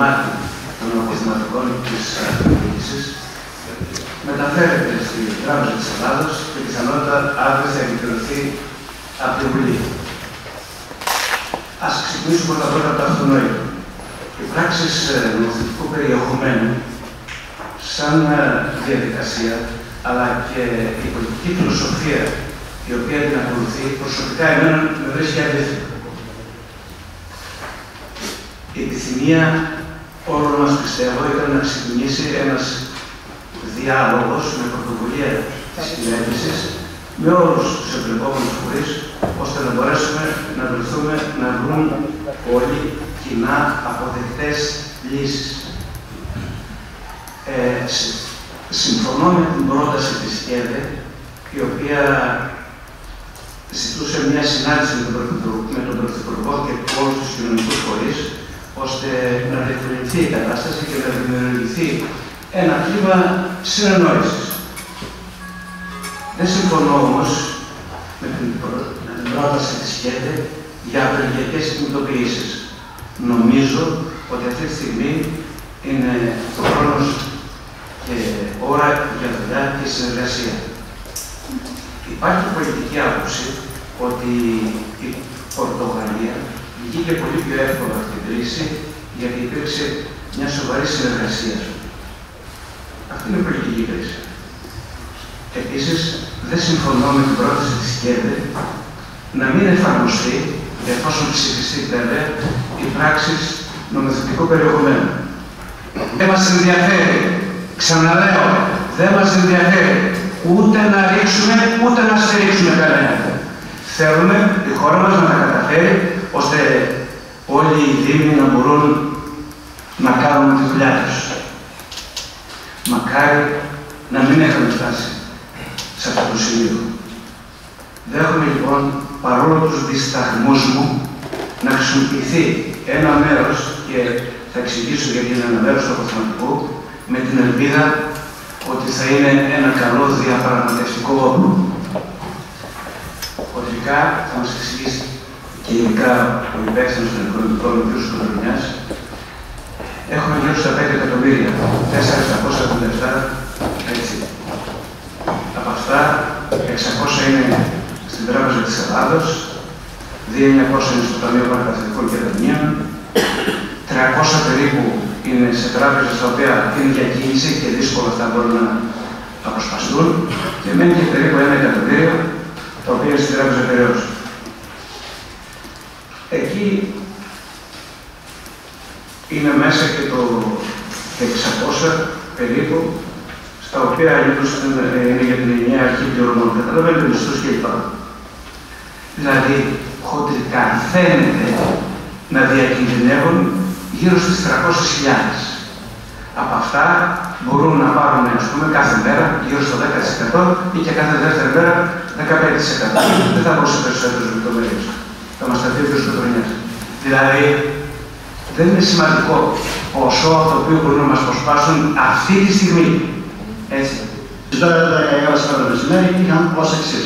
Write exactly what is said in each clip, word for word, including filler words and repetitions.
κομμάτι των αποθεματικών της διοίκησης μεταφέρεται στη Τράπεζα της Ελλάδος και πιθανότατα αύριο θα επικυρωθεί από την Βουλή. Ας ξεκινήσουμε πρώτα πρώτα από το αυτονόητο. Οι πράξεις νομοθετικού περιεχομένου, σαν διαδικασία, αλλά και η πολιτική φιλοσοφία η οποία την ακολουθεί, προσωπικά εμένα με βρίσκει αντίθετο. Η επιθυμία όλων μας, πιστεύω, ήταν να ξεκινήσει ένας διάλογος με πρωτοβουλία της κυβέρνησης με όλους τους εμπλεκόμενους φορείς, ώστε να μπορέσουμε να βρεθούμε να βρουν όλοι κοινά αποδεκτές λύσεις. Ε, συμφωνώ με την πρόταση της ΚΕΔΕ, η οποία ζητούσε μια συνάντηση με τον Πρωθυπουργό και όλους τους κοινωνικούς φορείς, ώστε να διευκολυνθεί η κατάσταση και να δημιουργηθεί ένα κλίμα συνεννόησης. Δεν συμφωνώ όμως με την, προ... με την πρόταση της ΚΕΔΕ για απεργιακές κινητοποιήσεις. Νομίζω ότι αυτή τη στιγμή είναι ο χρόνος και ώρα για δουλειά και συνεργασία. Υπάρχει πολιτική άποψη ότι η Πορτογαλία βγήκε πολύ πιο εύκολα από την κρίση γιατί υπήρξε μια σοβαρή συνεργασία. Αυτή είναι η πολιτική κρίση. Επίσης, δεν συμφωνώ με την πρόταση της ΚΕΔΕ να μην εφαρμοστεί, εφόσον ψηφιστεί βέβαια, οι πράξεις νομοθετικού περιεχομένου. Δεν μας ενδιαφέρει, ξαναλέω, δεν μας ενδιαφέρει ούτε να ρίξουμε, ούτε να στηρίξουμε κανέναν. Θέλουμε η χώρα μας να τα καταφέρει, ώστε όλοι οι δήμοι να μπορούν να κάνουν τη δουλειά τους. Μακάρι να μην είχαμε φτάσει σε αυτό το σημείο. Δέχομαι λοιπόν, παρόλο τους δισταγμούς μου, να χρησιμοποιηθεί ένα μέρος, και θα εξηγήσω γιατί είναι ένα μέρος του αποθεματικού, με την ελπίδα ότι θα είναι ένα καλό διαπραγματευτικό όπλο. Οδικά θα μας εξηγήσει και ειδικά ο υπεύθυνος των οικονομικών, ο κ. Σκοτρονιάς, έχουμε γύρω στα πέντε εκατομμύρια, τέσσερα χιλιάδες εξακόσια εβδομήντα επτά, έτσι. Από αυτά, εξακόσια είναι στην Τράπεζα της Ελλάδος, δύο χιλιάδες εννιακόσια είναι στο Ταμείο Παρακαθητικών και Δανείων, τριακόσια περίπου είναι σε τράπεζες τα οποία είναι για κίνηση και δύσκολα θα μπορούν να αποσπαστούν, και μένει και περίπου ένα εκατομμύριο τα οποία είναι στην Τράπεζα Πειραιώς. Εκεί είναι μέσα και το εξακόσια περίπου, στα οποία είναι για την ενιαία αρχή πληρωμών. Καταλαβαίνετε μισθούς κλπ. Δηλαδή, χοντρικά φαίνεται να διακινδυνεύουν γύρω στις τριακόσιες χιλιάδες. Από αυτά μπορούν να πάρουν, ας πούμε, κάθε μέρα γύρω στο δέκα τοις εκατό ή και κάθε δεύτερη μέρα δεκαπέντε τοις εκατό. Δεν θα πω σε περισσότερες λεπτομέρειες. Θα μας τα πει ο κ. Σκοτρονιάς. Δηλαδή, δεν είναι σημαντικό ποσό το οποίο μπορούν να μας προσπάσουν αυτή τη στιγμή. Έτσι. Τις δώδεκα ώρα σήμερα το μεσημέρι είχαν ως εξής.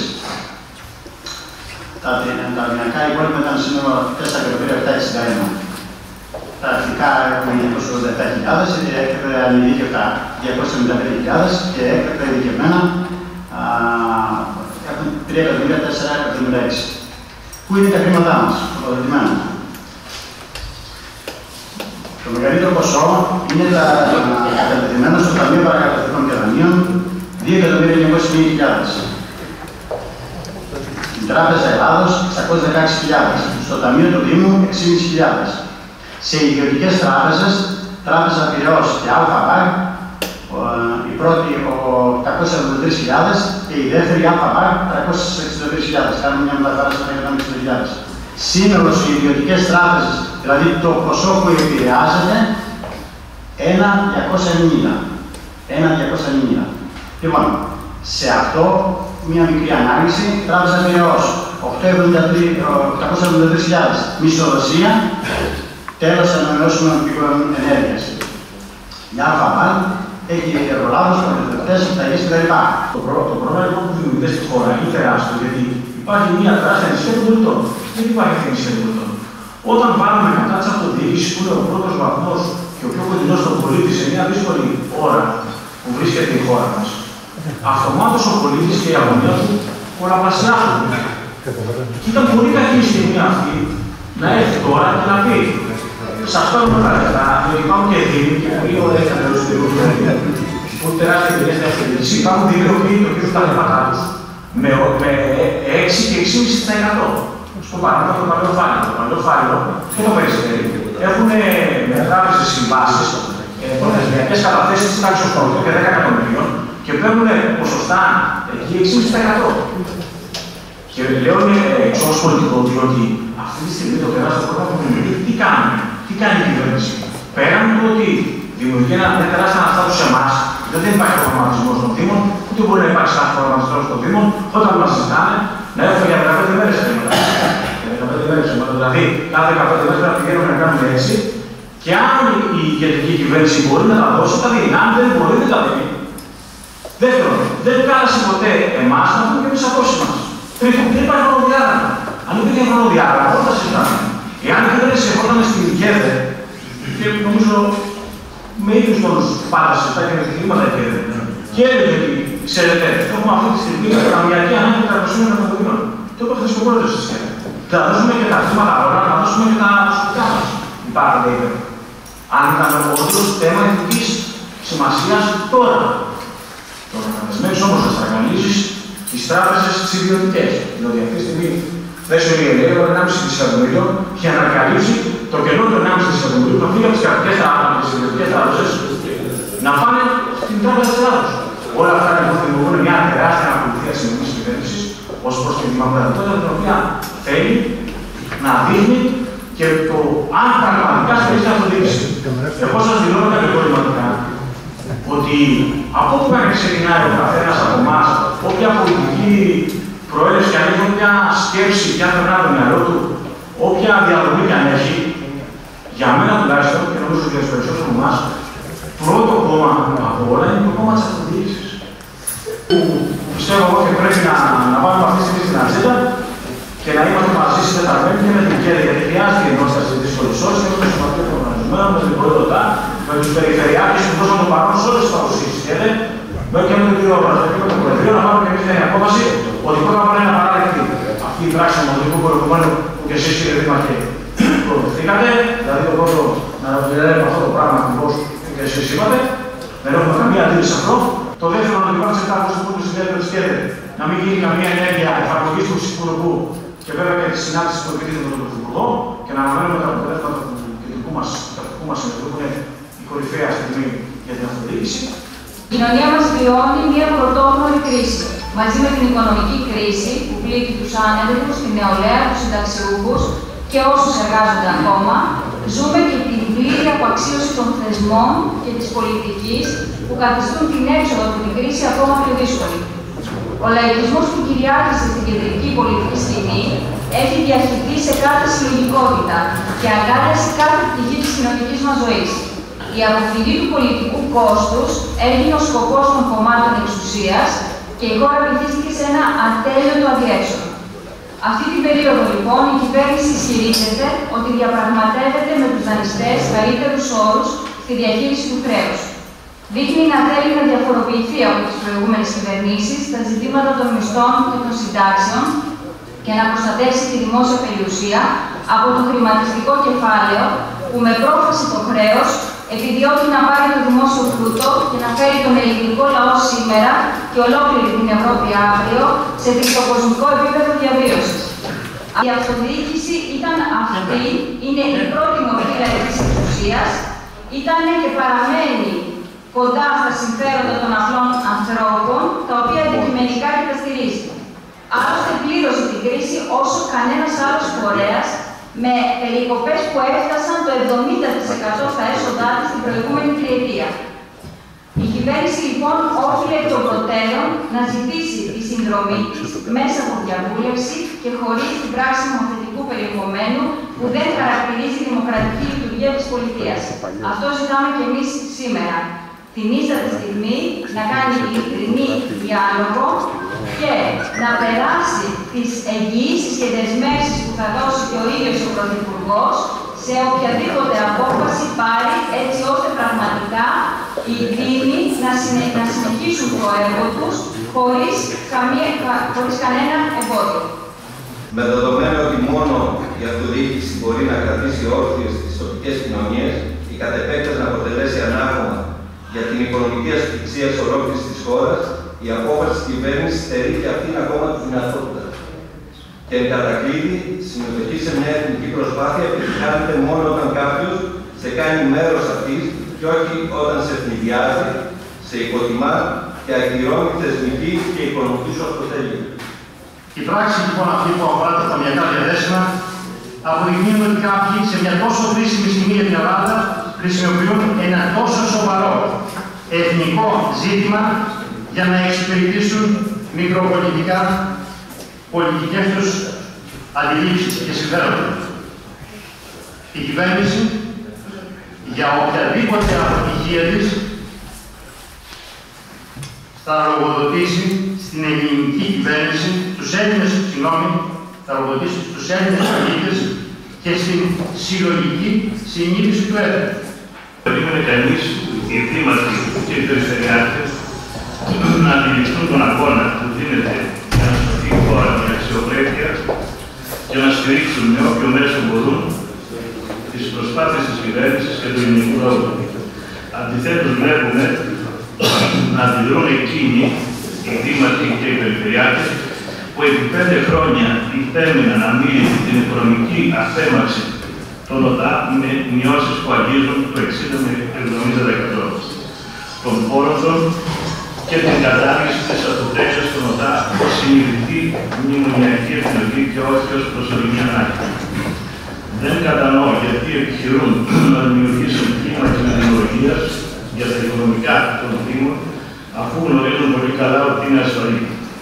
Τα δυναμικά υπόλοιπα ήταν σύνολο τέσσερα εκατομμύρια επτακόσια εξήντα ένα. Τα αρχικά έχουν εννιακόσιες ογδόντα επτά χιλιάδες, έπρεπε ανειδίκευτα διακόσιες εβδομήντα πέντε χιλιάδες και έπρεπε ειδικευμένα έχουν τρία εκατομμύρια τετρακόσια εβδομήντα έξι. Πού είναι τα χρήματά μας, τοποθετημένα? Το μεγαλύτερο ποσό είναι τα κατατεθειμένα στο Ταμείο Παρακαταθήκων και Δανείων, δύο εκατομμύρια εννιακόσιες χιλιάδες. Στην Τράπεζα Ελλάδος, εξακόσιες δεκαέξι χιλιάδες. Στο Ταμείο του Δήμου, έξι χιλιάδες πεντακόσιες. Σε ιδιωτικές τράπεζες, Τράπεζα Πειραιώς και ΑΒΑΚ, η πρώτη οκτακόσιες εβδομήντα τρεις χιλιάδες και η δεύτερη ΑΒΑΚ τριακόσιες εξήντα τρεις χιλιάδες. Κάνουμε μια μεταφορά στα εκατόν εξήντα χιλιάδες. Σύνολο οι ιδιωτικές τράπεζες, δηλαδή το ποσό που επηρεάζεται, ένα χιλιάδες διακόσια ενενήντα. ένα χιλιάδες διακόσια ενενήντα. Λοιπόν, σε αυτό μια μικρή ανάλυση, Τράπεζα Πειραιώς, οκτακόσιες εβδομήντα τρεις χιλιάδες. Μισθοδοσία, τέλος ανανεώσιμων πηγών ενέργειας. Η ΑΒΑΚ έχει εργολάβους, προμηθευτές, επιταγές κτλ. Το, προ, το πρόβλημα που δημιουργείται στη χώρα είναι τεράστιο, γιατί υπάρχει μια τεράστια ανησυχία των πολιτών. Δεν υπάρχει ανησυχία των πολιτών. Όταν πάρουμε κατά τη αυτοδιοίκηση, που είναι ο πρώτος βαθμός και ο πιο κοντινό στον πολίτη σε μια δύσκολη ώρα που βρίσκεται η χώρα μας, αυτομάτως ο πολίτης και η αγωνία του πολλαπλασιάζονται. Και ήταν πολύ κακή η στιγμή αυτή να έρθει τώρα και να πει: σας παίρνουμε τα λεφτά, διότι υπάρχουν και δήμοι και πολύ ωραία θα τέλος του που τεράστια εμπειρία στην αυτοκίνηση. Υπάρχουν δήμοι που το τα χρήματά τους με έξι και έξι κόμμα πέντε τοις εκατό. Στο παράδειγμα το παλαιό φάλιρο. Το παλαιό φάλιρο και το περιστέρι έχουν με τράπεζες συμβάσεις, προθεσμιακές καταθέσεις της τάξης των και δέκα εκατομμυρίων και παίρνουν ποσοστά εκεί έξι κόμμα πέντε τοις εκατό. Και λέω εξ ως πολιτικό, διότι αυτή τη στιγμή το τεράστιο πρόγραμμα που δημιουργεί, τι κάνει, τι κάνει η κυβέρνηση. Πέραν του ότι δημιουργεί ένα τεράστιο αναστάτου σε εμάς, γιατί δεν υπάρχει προγραμματισμό των Δήμων, ούτε μπορεί να υπάρξει ένα προγραμματισμό των Δήμων, όταν μας ζητάνε να έχουμε για δεκαπέντε μέρες χρήματα. Για δεκαπέντε μέρες χρήματα. Δηλαδή, κάθε δεκαπέντε μέρες πρέπει να πηγαίνουμε να κάνουμε έτσι, και αν η κεντρική κυβέρνηση μπορεί να τα δώσει, τα δίνει. Αν δεν μπορεί, δεν τα δίνει. Δεύτερον, δεν κάλεσε ποτέ εμάς να πούμε και τις απόψεις μας. Τρίτον, δεν υπάρχει χρονοδιάγραμμα. Αν υπήρχε χρονοδιάγραμμα, όλα τα συζητάμε. Εάν η κυβέρνηση ερχόταν στην ΚΕΔΕ, και νομίζω με ίδιους τόνους πάντα συζητά και με κλίματα η ΚΕΔΕ, και έλεγε ότι, ξέρετε, έχουμε αυτή τη στιγμή καμιακή ανάγκη τριακοσίων εκατομμυρίων. Το είπα χθες το πρόεδρο της ΚΕΔΕ. Θα δώσουμε και τα χρήματα όλα, θα δώσουμε και τα προσωπικά μας. Υπάρχει, λέει. Αν ήταν όντως θέμα εθνικής σημασίας τώρα. Το να δεσμεύεις όμως να στραγγαλίζεις τις τράπεζες τις ιδιωτικές. Δηλαδή αυτή τη στιγμή θέσω η Ελέγχο ενάμιση δισεκατομμύριο για να καλύψει το κενό του ενάμιση δισεκατομμύριου που φύγει από τις κρατικές τράπεζες, τις ιδιωτικές τράπεζες, να πάνε στην τράπεζα της Ελλάδος. Όλα αυτά λοιπόν δημιουργούν μια τεράστια ακολουθία της ελληνικής κυβέρνησης ως προς τη δημοκρατικότητα την οποία θέλει να δείχνει και το αν πραγματικά στηρίζει αυτοδιοίκηση. Εγώ σας δηλώνω κατηγορηματικά ότι από όπου και ξεκινάει ο καθένας από εμάς, όποια πολιτική προέλευση και αν έχει, όποια σκέψη και αν περνά το μυαλό του, όποια διαδρομή και αν έχει, για μένα τουλάχιστον και νομίζω για τους περισσότερους από εμάς, πρώτο κόμμα από όλα είναι το κόμμα της αυτοδιοίκησης. Που πιστεύω εγώ και πρέπει να, να βάλουμε αυτή τη στιγμή στην ατζέντα και να είμαστε μαζί συντεταγμένοι και με την ΚΕΔΕ, γιατί χρειάζεται η ενότητα στις δύσκολες ώρες και με το Σωματείο των Οργανισμένων, με την Προεδροτά, με τους περιφερειάρχες που δώσαν το παρόν σε όλες τις παρουσίες της ΚΕΔΕ, και με τον κύριο Βραστάκη και με τον Προεδρείο, να πάρουμε και εμείς την απόφαση ότι πρώτα απ' όλα είναι απαράδεκτη αυτή η πράξη νομοθετικού προηγουμένου που και εσείς κύριε Δήμαρχε προδεχθήκατε, δηλαδή το πρώτο να δουλεύουμε αυτό το πράγμα ακριβώς που και εσείς είπατε, δεν έχουμε καμία αντίληψη σε αυτό. Το δεύτερο, να υπάρχει μετά από το συνέδριο της ΚΕΔΕ, να μην γίνει καμία ενέργεια εφαρμογής του Υφυπουργού και βέβαια και τη συνάντηση που επιτύχει με τον Πρωθυπουργό και να αναμένουμε τα αποτελέσματα του κεντρικού μας συνεδρίου που είναι η κορυφαία στιγμή για την αυτοδιοίκηση. Η κοινωνία μας βιώνει μια πρωτόγνωρη κρίση. Μαζί με την οικονομική κρίση που πλήττει τους άνεργους, την νεολαία, τους συνταξιούχους και όσους εργάζονται ακόμα, ζούμε και την πλήρη αποαξίωση των θεσμών και της πολιτικής που καθιστούν την έξοδο από την κρίση ακόμα πιο δύσκολη. Ο λαϊκισμός που κυριάρχησε στην κεντρική πολιτική σκηνή έχει διαχυθεί σε κάθε συλλογικότητα και αγκάλιασε κάθε πτυχή της κοινωνικής μας ζωής. Η αποφυγή του πολιτικού κόστους έγινε ο σκοπός των κομμάτων εξουσίας και η χώρα βυθίστηκε σε ένα ατέλειωτο αδιέξοδο. Αυτή την περίοδο, λοιπόν, η κυβέρνηση ισχυρίζεται ότι διαπραγματεύεται με τους δανειστές καλύτερους όρους στη διαχείριση του χρέους. Δείχνει να θέλει να διαφοροποιηθεί από τις προηγούμενες κυβερνήσεις στα ζητήματα των μισθών και των συντάξεων και να προστατεύσει τη δημόσια περιουσία από το χρηματιστικό κεφάλαιο που με πρόφαση το χρέος επιδιώκει να πάρει το δημόσιο πλούτο και να φέρει τον ελληνικό λαό σήμερα και ολόκληρη την Ευρώπη αύριο σε τριτοκοσμικό επίπεδο διαβίωσης. Η αυτοδιοίκηση ήταν αυτή, είναι η πρώτη μορφή λαϊκής εξουσίας, ήταν και παραμένει κοντά στα συμφέροντα των απλών ανθρώπων, τα οποία αντικειμενικά και τα στηρίζει. Άλλωστε πλήρωσε την κρίση όσο κανένας άλλος φορέας, με περικοπές που έφτασαν το εβδομήντα τοις εκατό στα έσοδά της την προηγούμενη τριετία. Η κυβέρνηση λοιπόν όφιλε εκ των προτέρων να ζητήσει τη συνδρομή της μέσα από διαβούλευση και χωρίς την πράξη νομοθετικού περιεχομένου που δεν χαρακτηρίζει δημοκρατική λειτουργία της πολιτείας. Αυτό ζητάμε και εμείς σήμερα. Την ίστατη στιγμή να κάνει ειλικρινή διάλογο και να περάσει τις εγγυήσεις και δεσμεύσεις που θα δώσει και ο ίδιος ο Πρωθυπουργός σε οποιαδήποτε απόφαση πάρει, έτσι ώστε πραγματικά οι Δήμοι να, συνε... να συνεχίσουν το έργο τους χωρίς, καμία... χωρίς κανένα εμπόδιο. Με δεδομένο ότι μόνο η αυτοδιοίκηση μπορεί να κρατήσει όρθιες τις τοπικές κοινωνίες και κατ' επέκταση να αποτελέσει ανάγωμα για την οικονομική ασφυξία της ολόκληρης της χώρας, η απόφαση της κυβέρνησης στερεί και αυτήν ακόμα τη δυνατότητα. Και εν κατακλείδη, συμμετοχή σε μια εθνική προσπάθεια επιτυχάνεται μόνο όταν κάποιος σε κάνει μέρος αυτής και όχι όταν σε ευνηδιάζει, σε υποτιμά και ακυρώνει θεσμική και οικονομική σου αυτοτέλεια. Η πράξη λοιπόν αυτή που αφορά τα ταμιακά διαδέσιμα αποδεικνύουν ότι κάποιοι σε μια τόσο κρίσιμη στιγμή για την Ελλάδα χρησιμοποιούν ένα τόσο σοβαρό εθνικό ζήτημα για να εξυπηρετήσουν μικροπολιτικά πολιτικές τους αντιλήψεις και συμφέροντα. Η κυβέρνηση για οποιαδήποτε αποτυχία της θα λογοδοτήσει στην ελληνική κυβέρνηση, τους Έλληνες, συγγνώμη, θα λογοδοτήσει στους Έλληνες πολίτες και στην συλλογική συνείδηση του έθνου. Περίμενε κανείς οι δήμαρχοι και οι περιφερειάρχες να αντιληφθούν τον αγώνα που δίνεται για να σωθεί η χώρα με αξιοπρέπεια και να στηρίξουν με όποιο μέσο μπορούν τις προσπάθειες της κυβέρνησης και του ελληνικού λαού. Αντιθέτως, βλέπουμε να αντιδρούν εκείνοι, οι δήμαρχοι και οι περιφερειάρχες, που επί πέντε χρόνια υπέμειναν να μείνει την οικονομική αθέμαξη των ΟΤΑ με μειώσεις που αγγίζουν το εξήντα με εβδομήντα τοις εκατό των πόρων των και την κατάργηση της αυτοτέλειας των ΟΤΑ ως συνειδητή μνημονιακή επιλογή και όχι ως προσωρινή ανάγκη. Δεν κατανοώ γιατί επιχειρούν να δημιουργήσουν κλίμα κοινωνιολογίας για τα οικονομικά των Δήμων, αφού γνωρίζουν πολύ καλά ότι είναι ασφαλή.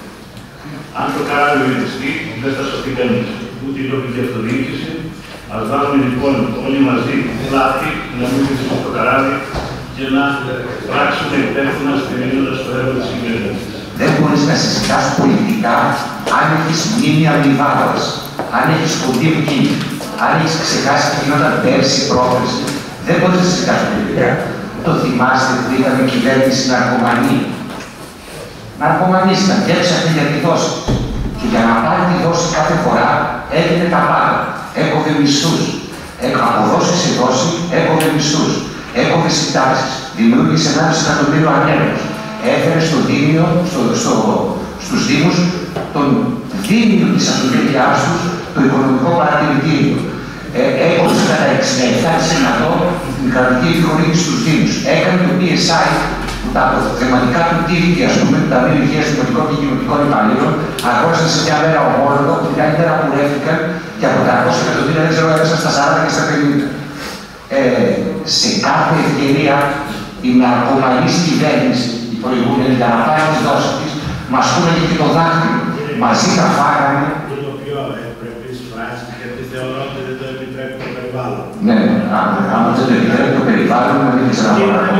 Αν το καράβι βυθιστεί, δεν θα σωθεί κανείς, ούτε η τοπική αυτοδιοίκηση. Ας βάλουμε λοιπόν όλοι μαζί πλάτη να μην βυθιστούν το καράβι και να πράξουμε υπεύθυνα στηρίζοντας το έργο της κυβέρνησης. Δεν μπορείς να συζητάς πολιτικά αν έχεις μνήμη αμοιβάδας, αν έχεις κοντή βγή, αν έχεις ξεχάσει τι γινόταν πέρσι, πρόπερσι. Δεν μπορείς να συζητάς πολιτικά. Το θυμάστε που είχαμε κυβέρνηση ναρκωμανή. Ναρκωμανής ήταν και έψαχνε για τη δόση. Και για να πάρει τη δόση κάθε φορά έγινε τα πάντα. Έκοβε μισθούς. Από δόση σε δόση έκοβε μισθούς. Έκοβε συντάξεις. Δημιούργησε ένα εκατομμύριο ανέργους. Έφερε στο Δήμιο, στο, στο, στους Δήμους τον Δήμιο της αυτοκρατορίας τους το οικονομικό παρατηρητήριο. Ε, έκοψε κατά εξήντα επτά τοις εκατό την κρατική επιχορήγηση στους Δήμους. Έκανε το πι ες άι, που τα αποθεματικά του τύχη, ας πούμε, του Ταμείου Υγείας Δημοτικών και Κοινωνικών Υπαλλήλων, αγόρασαν σε μια μέρα ομόλογο που την άλλη μέρα πουλεύτηκαν και από τριακόσια εκατομμύρια δεν ξέρω, έπεσαν στα σαράντα και στα πενήντα. Ε, σε κάθε ευκαιρία η ναρκωμανής κυβέρνηση, η προηγούμενη, για να πάρει τις δόσεις της, μας πούνε και το δάχτυλο. Μαζί τα φάγανε. Είναι το πιο ευπρεπής φράση, γιατί θεωρώ ότι δεν το επιτρέπει το περιβάλλον. Ναι, αν δεν το επιτρέπει το περιβάλλον, να μην ξέρω.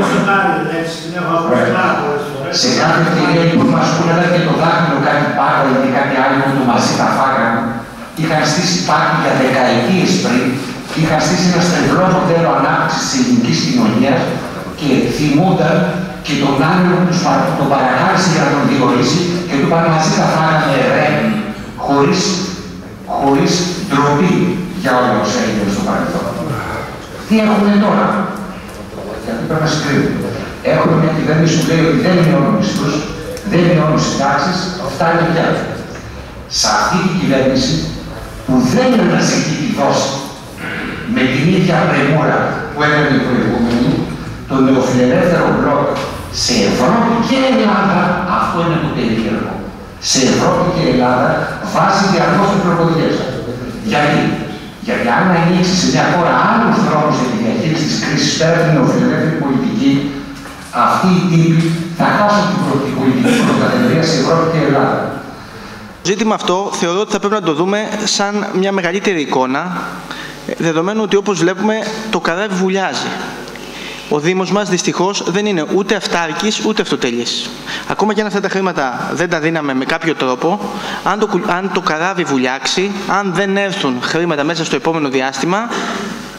Σε κάθε ευκαιρία λοιπόν μας πούνε και το δάχτυλο κάτι πάρα ή κάτι άλλο που μαζί τα φάγανε. Είχαν στήσει πάρτι για δεκαετίες πριν, είχαν στήσει ένα στρεβλό μοντέλο ανάπτυξης της ελληνικής κοινωνίας και θυμούνταν και τον άνθρωπο που τον παρακάλεσε για να τον διορίσει και του είπαν μαζί τα φάγανε ρε, χωρίς, χωρίς ντροπή για όλα όσα έγινε στο παρελθόν. Τι έχουμε τώρα? Γιατί πρέπει να συγκρίνουμε. Έχουμε μια κυβέρνηση που λέει ότι δεν μειώνουν μισθούς, δεν μειώνουν συντάξεις, φτάνει πια. Σε αυτή την κυβέρνηση που δεν αναζητεί τη δόση με την ίδια πρεμούρα που έκανε η προηγούμενη, το νεοφιλελεύθερο μπλοκ σε Ευρώπη και Ελλάδα, αυτό είναι το περίεργο. Σε Ευρώπη και Ελλάδα βάζει διαρκώς προποδίες. Γιατί? Γιατί αν ανοίξει σε μια χώρα άλλους δρόμους για τη διαχείριση της κρίσης πέρα από την νεοφιλελεύθερη πολιτική, αυτοί οι τύποι θα χάσουν την πολιτική πρωτοκαθεδρία σε Ευρώπη και Ελλάδα. Το ζήτημα αυτό θεωρώ ότι θα πρέπει να το δούμε σαν μια μεγαλύτερη εικόνα, δεδομένου ότι όπως βλέπουμε το καράβι βουλιάζει. Ο Δήμος μας δυστυχώς δεν είναι ούτε αυτάρκης ούτε αυτοτέλειας. Ακόμα και αν αυτά τα χρήματα δεν τα δίναμε με κάποιο τρόπο, αν το, αν το καράβι βουλιάξει, αν δεν έρθουν χρήματα μέσα στο επόμενο διάστημα,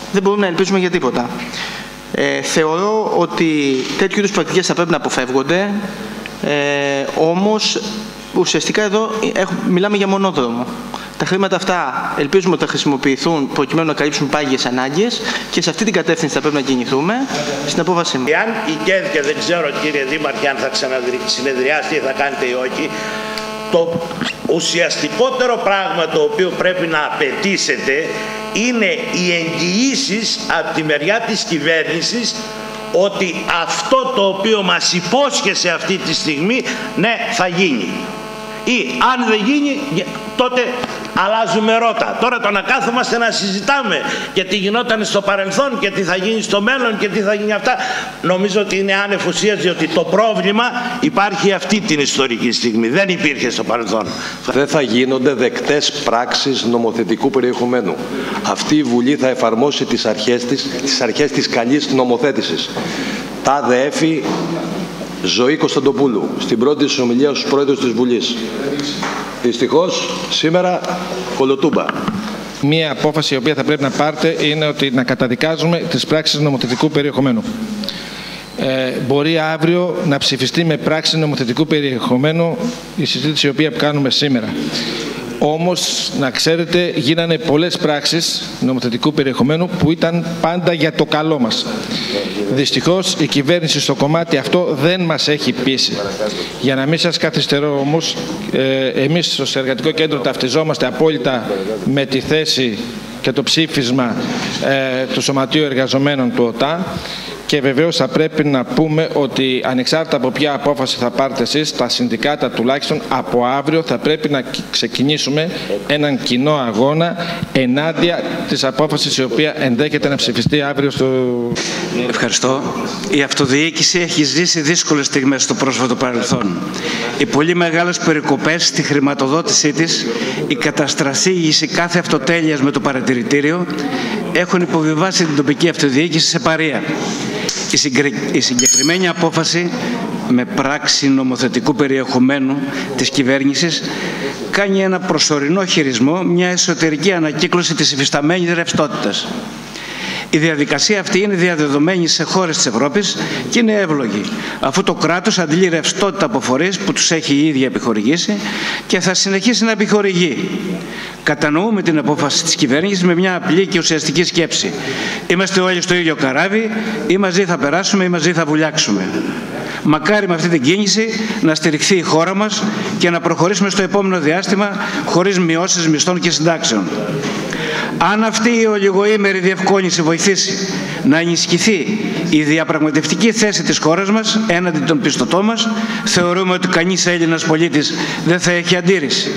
δεν μπορούμε να ελπίζουμε για τίποτα. Ε, θεωρώ ότι τέτοιου είδους πρακτικές θα πρέπει να αποφεύγονται, ε, όμως ουσιαστικά εδώ έχουμε, μιλάμε για μονόδρομο. Τα χρήματα αυτά ελπίζουμε ότι θα χρησιμοποιηθούν προκειμένου να καλύψουν πάγιες ανάγκες και σε αυτή την κατεύθυνση θα πρέπει να κινηθούμε στην απόφασή μας. Εάν η ΚΕΔ, και δεν ξέρω κύριε Δήμαρχε αν θα ξανασυνεδριάσει ή θα κάνετε ή όχι, το ουσιαστικότερο πράγμα το οποίο πρέπει να απαιτήσετε είναι οι εγγυήσεις από τη μεριά της κυβέρνησης ότι αυτό το οποίο μας υπόσχεσε αυτή τη στιγμή, ναι, θα γίνει. Ή αν δεν γίνει, τότε αλλάζουμε ρότα. Τώρα το να κάθομαστε να συζητάμε και τι γινόταν στο παρελθόν και τι θα γίνει στο μέλλον και τι θα γίνει αυτά, νομίζω ότι είναι άνευ ουσίας, διότι το πρόβλημα υπάρχει αυτή την ιστορική στιγμή. Δεν υπήρχε στο παρελθόν. Δεν θα γίνονται δεκτές πράξεις νομοθετικού περιεχομένου. Αυτή η Βουλή θα εφαρμόσει τις αρχές της, τις αρχές της καλής νομοθέτησης. Τα ΔΕΕΦΗ Ζωή Κωνσταντοπούλου, στην πρώτη της ομιλία στους πρόεδρους της Βουλής. Δυστυχώς, σήμερα, κολοτούμπα. Μία απόφαση η οποία θα πρέπει να πάρετε είναι ότι να καταδικάζουμε τις πράξεις νομοθετικού περιεχομένου. Ε, μπορεί αύριο να ψηφιστεί με πράξη νομοθετικού περιεχομένου η συζήτηση η οποία κάνουμε σήμερα. Όμως, να ξέρετε, γίνανε πολλές πράξεις νομοθετικού περιεχομένου που ήταν πάντα για το καλό μας. Δυστυχώς, η κυβέρνηση στο κομμάτι αυτό δεν μας έχει πείσει. Για να μην σας καθυστερώ όμως, ε, εμείς στο Εργατικό Κέντρο ταυτιζόμαστε απόλυτα με τη θέση και το ψήφισμα ε, του Σωματείου Εργαζομένων του ΟΤΑ. Και βεβαίως θα πρέπει να πούμε ότι ανεξάρτητα από ποια απόφαση θα πάρετε εσείς, τα συνδικάτα τουλάχιστον από αύριο θα πρέπει να ξεκινήσουμε έναν κοινό αγώνα ενάντια της απόφασης η οποία ενδέχεται να ψηφιστεί αύριο στο... Ευχαριστώ. Η αυτοδιοίκηση έχει ζήσει δύσκολες στιγμές στο πρόσφατο παρελθόν. Οι πολύ μεγάλες περικοπές στη χρηματοδότησή της, η καταστρασίγηση κάθε αυτοτέλειας με το παρατηρητήριο έχουν υποβιβάσει την τοπική αυτοδιοίκηση σε παρεία. Η συγκεκριμένη απόφαση με πράξη νομοθετικού περιεχομένου της κυβέρνησης κάνει ένα προσωρινό χειρισμό, μια εσωτερική ανακύκλωση της υφισταμένης ρευστότητας. Η διαδικασία αυτή είναι διαδεδομένη σε χώρες της Ευρώπης και είναι εύλογη, αφού το κράτος αντλεί ρευστότητα από φορείς που τους έχει η ίδια επιχορηγήσει και θα συνεχίσει να επιχορηγεί. Κατανοούμε την απόφαση της κυβέρνησης με μια απλή και ουσιαστική σκέψη. Είμαστε όλοι στο ίδιο καράβι, ή μαζί θα περάσουμε ή μαζί θα βουλιάξουμε. Μακάρι με αυτή την κίνηση να στηριχθεί η χώρα μας και να προχωρήσουμε στο επόμενο διάστημα χωρίς μειώσεις μισθών και συντάξεων. Αν αυτή η ολιγοήμερη διευκόλυνση βοηθήσει να ενισχυθεί η διαπραγματευτική θέση της χώρας μας έναντι των πιστωτών μας, θεωρούμε ότι κανείς Έλληνας πολίτης δεν θα έχει αντίρρηση.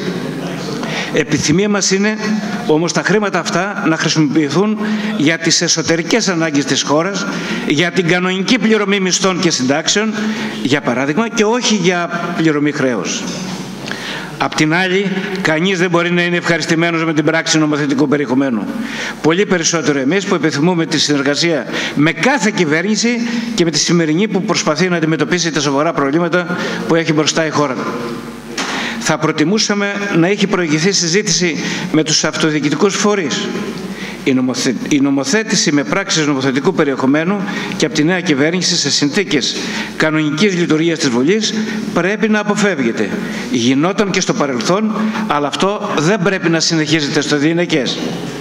Επιθυμία μας είναι όμως τα χρήματα αυτά να χρησιμοποιηθούν για τις εσωτερικές ανάγκες της χώρας, για την κανονική πληρωμή μισθών και συντάξεων, για παράδειγμα, και όχι για πληρωμή χρέους. Απ' την άλλη, κανείς δεν μπορεί να είναι ευχαριστημένος με την πράξη νομοθετικού περιεχομένου. Πολύ περισσότερο εμείς που επιθυμούμε τη συνεργασία με κάθε κυβέρνηση και με τη σημερινή που προσπαθεί να αντιμετωπίσει τα σοβαρά προβλήματα που έχει μπροστά η χώρα. Θα προτιμούσαμε να έχει προηγηθεί συζήτηση με τους αυτοδιοικητικούς φορείς. Η, νομοθε... η νομοθέτηση με πράξεις νομοθετικού περιεχομένου και από τη νέα κυβέρνηση σε συνθήκες κανονικής λειτουργίας της Βουλής πρέπει να αποφεύγεται. Γινόταν και στο παρελθόν, αλλά αυτό δεν πρέπει να συνεχίζεται στο διηνεκές.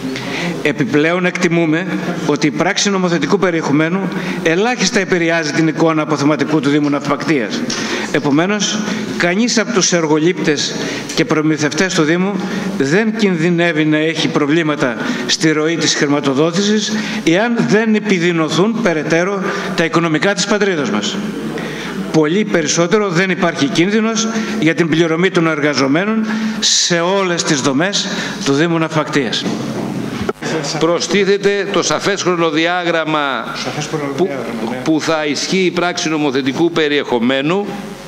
Επιπλέον εκτιμούμε ότι η πράξη νομοθετικού περιεχομένου ελάχιστα επηρεάζει την εικόνα αποθεματικού του Δήμου Ναυπακτίας. Επομένως, κανείς από τους εργολήπτες και προμηθευτές του Δήμου δεν κινδυνεύει να έχει προβλήματα στη ροή της χρηματοδότησης εάν δεν επιδεινωθούν περαιτέρω τα οικονομικά της πατρίδας μας. Πολύ περισσότερο δεν υπάρχει κίνδυνος για την πληρωμή των εργαζομένων σε όλες τις δομές του Δήμου Ναυπακτίας. Προστίθεται το σαφές χρονοδιάγραμμα που, που θα ισχύει η πράξη νομοθετικού περιεχομένου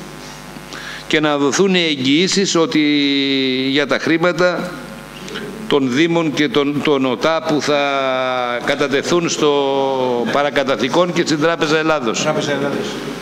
και να δοθούν εγγυήσεις ότι για τα χρήματα των Δήμων και των, των ΟΤΑ που θα κατατεθούν στο παρακαταθήκον και στην Τράπεζα Ελλάδος. Τράπεζα Ελλάδος.